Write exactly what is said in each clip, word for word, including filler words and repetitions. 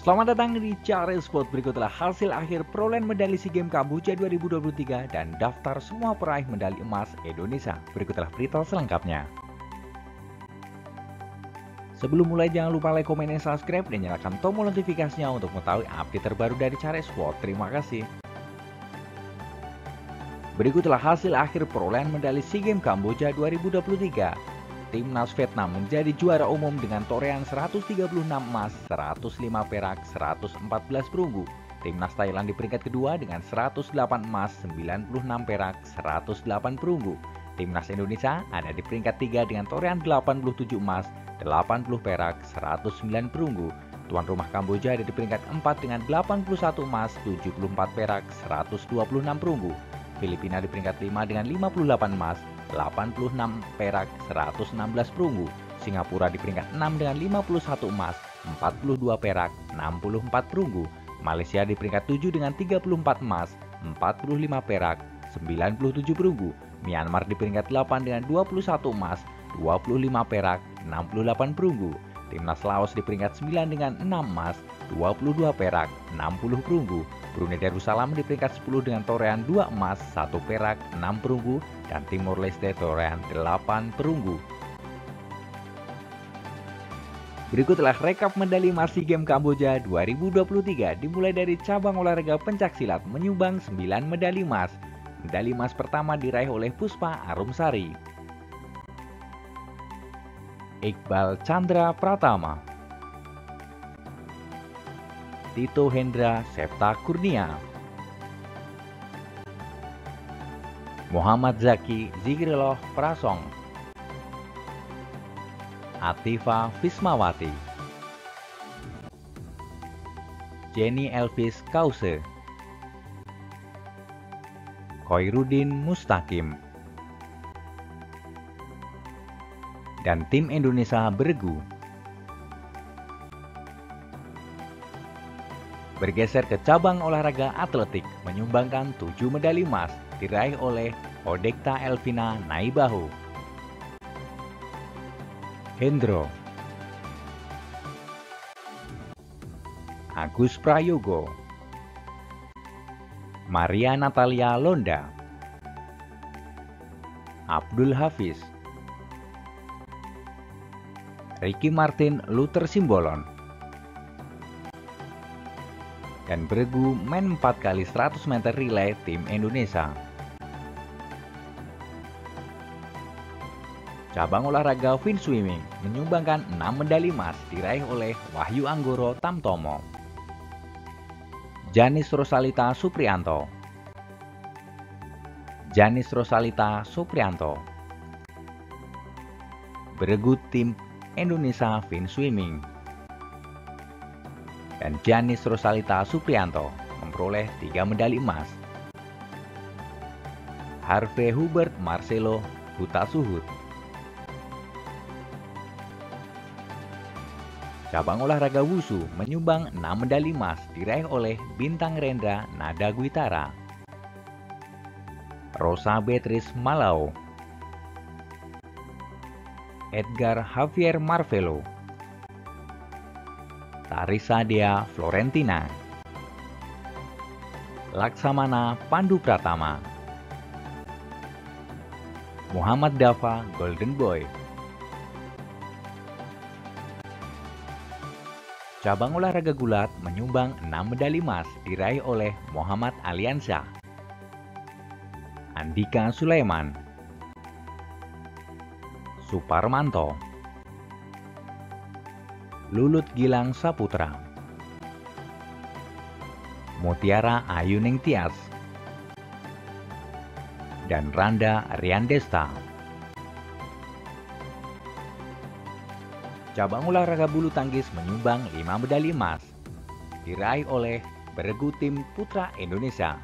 Selamat datang di Cari Sport. Berikutlah hasil akhir perolehan medali SEA Games Kamboja dua ribu dua puluh tiga dan daftar semua peraih medali emas Indonesia. Berikutlah berita selengkapnya. Sebelum mulai jangan lupa like, komen, dan subscribe dan nyalakan tombol notifikasinya untuk mengetahui update terbaru dari Cari Sport. Terima kasih. Berikutlah hasil akhir perolehan medali SEA Games Kamboja dua ribu dua puluh tiga. Timnas Vietnam menjadi juara umum dengan torehan seratus tiga puluh enam emas, seratus lima perak, seratus empat belas perunggu. Timnas Thailand di peringkat kedua dengan seratus delapan emas, sembilan puluh enam perak, seratus delapan perunggu. Timnas Indonesia ada di peringkat tiga dengan torehan delapan puluh tujuh emas, delapan puluh perak, seratus sembilan perunggu. Tuan rumah Kamboja ada di peringkat empat dengan delapan puluh satu emas, tujuh puluh empat perak, seratus dua puluh enam perunggu. Filipina di peringkat lima dengan lima puluh delapan emas, delapan puluh enam perak, seratus enam belas perunggu. Singapura di peringkat enam dengan lima puluh satu emas, empat puluh dua perak, enam puluh empat perunggu. Malaysia di peringkat tujuh dengan tiga puluh empat emas, empat puluh lima perak, sembilan puluh tujuh perunggu. Myanmar di peringkat delapan dengan dua puluh satu emas, dua puluh lima perak, enam puluh delapan perunggu. Timnas Laos di peringkat sembilan dengan enam emas, dua puluh dua perak, enam puluh perunggu. Brunei Darussalam di peringkat sepuluh dengan torehan dua emas, satu perak, enam perunggu, dan Timor Leste torehan delapan perunggu. Berikutlah rekap medali emas SEA Games Kamboja dua ribu dua puluh tiga dimulai dari cabang olahraga pencaksilat menyumbang sembilan medali emas. Medali emas pertama diraih oleh Puspa Arumsari. Iqbal Chandra Pratama, Tito Hendra Septa Kurnia, Muhammad Zaki Zikrillah Prasong, Atifa Fismawati, Jenny Elvis Kause, Khoirudin Mustaqim, dan tim Indonesia beregu. Bergeser ke cabang olahraga atletik, menyumbangkan tujuh medali emas diraih oleh Odekta Elvina Naibaho, Hendro, Agus Prayogo, Maria Natalia Londa, Abdul Hafiz, Ricky Martin Luther Simbolon, dan beregu men empat kali seratus meter relay tim Indonesia. Cabang olahraga fin swimming menyumbangkan enam medali emas diraih oleh Wahyu Anggoro Tamtomo, Janis Rosalita Suprianto, Janis Rosalita Suprianto. Beregu tim Indonesia fin swimming. Dan Janis Rosalita Suprianto memperoleh tiga medali emas. Harvey Hubert Marcelo Huta Suhut. Cabang olahraga wushu menyumbang enam medali emas diraih oleh Bintang Rendra Nada Gwitara, Rosa Beatrice Malao, Edgar Javier Marvelo, Tarisa Dea Florentina, Laksamana Pandu Pratama, Muhammad Dafa Golden Boy. Cabang olahraga gulat menyumbang enam medali emas diraih oleh Muhammad Aliansyah, Andika Sulaiman, Suparmanto, Lulut Gilang Saputra, Mutiara Ayuning Tias, dan Randa Riandesta. Cabang olahraga bulu tangkis menyumbang lima medali emas diraih oleh beregu tim putra Indonesia.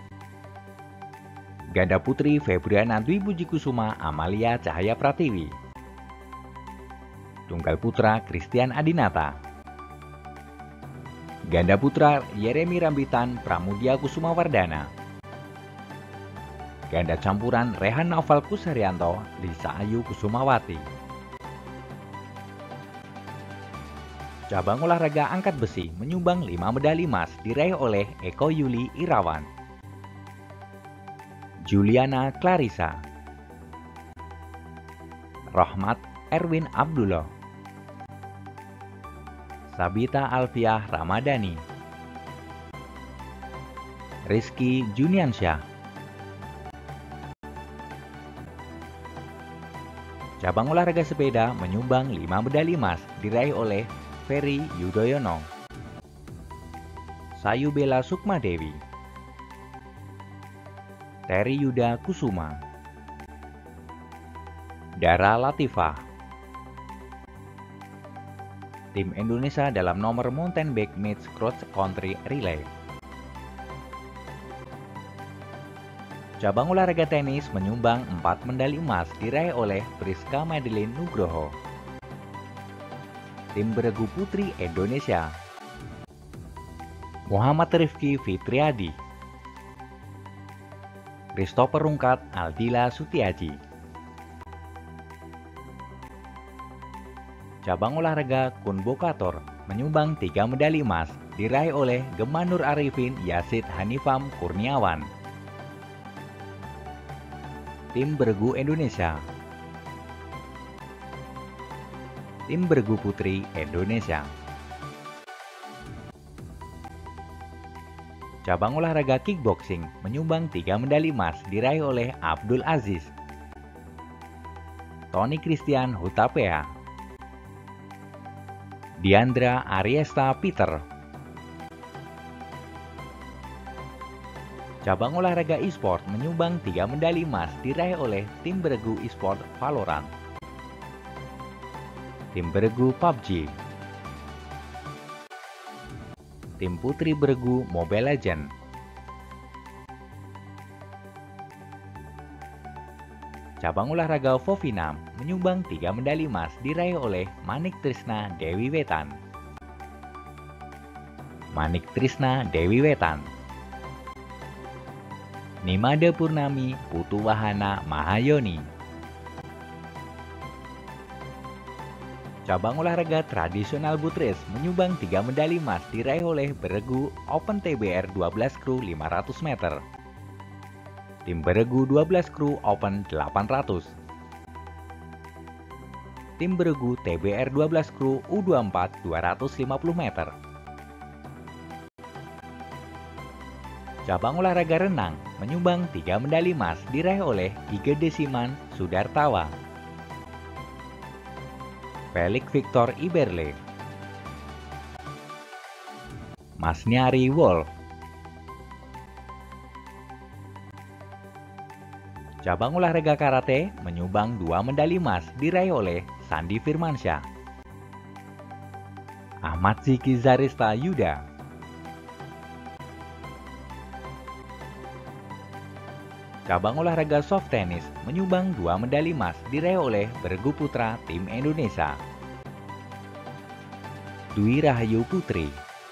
Ganda putri Febriana Dwi Puji Kusuma Amalia Cahaya Pratiwi, tunggal putra Christian Adinata, ganda putra Yeremi Rambitan Pramudia Kusuma Wardana, ganda campuran Rehan Naufal Kusharyanto Lisa Ayu Kusumawati. Cabang olahraga angkat besi menyumbang lima medali emas diraih oleh Eko Yuli Irawan, Juliana Clarissa, Rohmat Erwin Abdullah, Sabita Alfiah Ramadhani, Rizky Juniansyah. Cabang olahraga sepeda menyumbang lima medali emas diraih oleh Ferry Yudhoyono, Sayubela Sukmadewi, Terry Yuda Kusuma, Dara Latifah. Tim Indonesia dalam nomor mountain bike mixed cross country relay. Cabang olahraga tenis menyumbang empat medali emas diraih oleh Priska Madeline Nugroho, tim beregu putri Indonesia, Muhammad Rifki Fitriadi, Christopher Rungkat Aldila Sutiaji. Cabang olahraga kunbokator menyumbang tiga medali emas diraih oleh Gemma Nur Arifin Yasid Hanifam Kurniawan, tim beregu Indonesia, tim beregu putri Indonesia. Cabang olahraga kickboxing menyumbang tiga medali emas diraih oleh Abdul Aziz, Tony Christian Hutapea, Diandra Ariesta Peter. Cabang olahraga e-sport menyumbang tiga medali emas diraih oleh tim beregu e-sport Valorant, tim beregu P U B G, tim putri beregu Mobile Legends. Cabang olahraga Vovinam menyumbang tiga medali emas diraih oleh Manik Trisna Dewi Wetan, Manik Trisna Dewi Wetan, Nimade Purnami Putu Wahana Mahayoni. Cabang olahraga tradisional boot race menyumbang tiga medali emas diraih oleh beregu Open T B R dua belas Kru lima ratus meter, tim beregu dua belas Kru Open delapan ratus, tim beregu T B R dua belas Kru U dua puluh empat dua ratus lima puluh meter. Cabang olahraga renang menyumbang tiga medali emas diraih oleh Ige Desiman Sudartawa, Felix Victor Iberle, Masniari Wolf. Cabang olahraga karate menyumbang dua medali emas diraih oleh Sandi Firmansyah, Ahmad Ziki Zarista Yuda. Cabang olahraga soft tennis menyumbang dua medali emas diraih oleh beregu putra tim Indonesia, Dwi Rahayu Putri.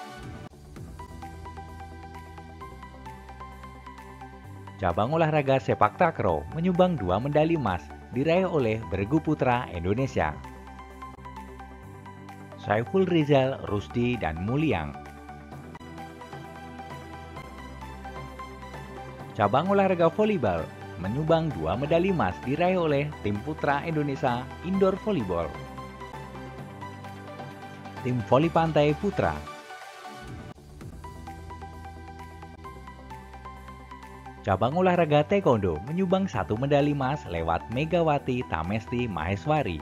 Cabang olahraga sepak takraw menyumbang dua medali emas diraih oleh beregu putra Indonesia, Saiful Rizal Rusdi dan Mulyang. Cabang olahraga volleyball menyumbang dua medali emas diraih oleh tim putra Indonesia Indoor Volleyball, tim voli pantai putra. Cabang olahraga taekwondo menyumbang satu medali emas lewat Megawati Tamesti Maheswari.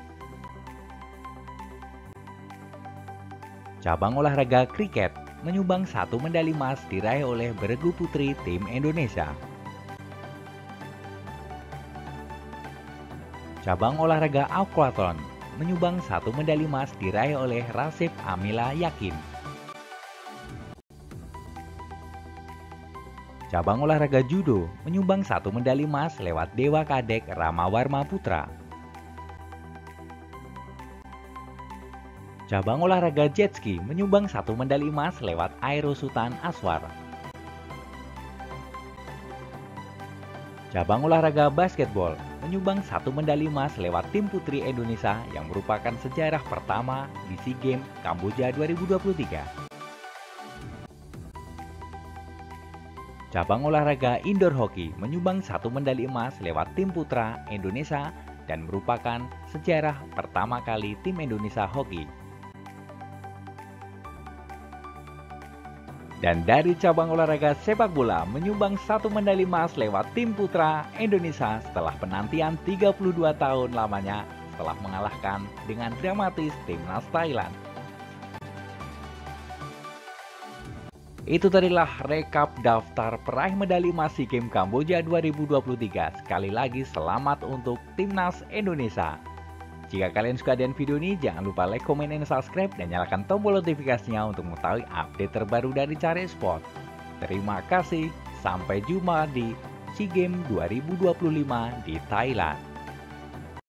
Cabang olahraga kriket menyumbang satu medali emas diraih oleh beregu putri tim Indonesia. Cabang olahraga aquathlon menyumbang satu medali emas diraih oleh Rasif Amila Yakin. Cabang olahraga judo menyumbang satu medali emas lewat Dewa Kadek Ramawarma Putra. Cabang olahraga jet ski menyumbang satu medali emas lewat Aero Sultan Aswar. Cabang olahraga basketbol menyumbang satu medali emas lewat tim putri Indonesia yang merupakan sejarah pertama di SEA Games Kamboja dua ribu dua puluh tiga. Cabang olahraga indoor hoki menyumbang satu medali emas lewat tim putra Indonesia dan merupakan sejarah pertama kali tim Indonesia hoki. Dan dari cabang olahraga sepak bola menyumbang satu medali emas lewat tim putra Indonesia setelah penantian tiga puluh dua tahun lamanya setelah mengalahkan dengan dramatis timnas Thailand. Itu tadilah rekap daftar peraih medali emas SEA Games Kamboja dua ribu dua puluh tiga. Sekali lagi selamat untuk timnas Indonesia. Jika kalian suka dengan video ini, jangan lupa like, komen, dan subscribe, dan nyalakan tombol notifikasinya untuk mengetahui update terbaru dari Cari Sport. Terima kasih, sampai jumpa di SEA Games dua ribu dua puluh lima di Thailand.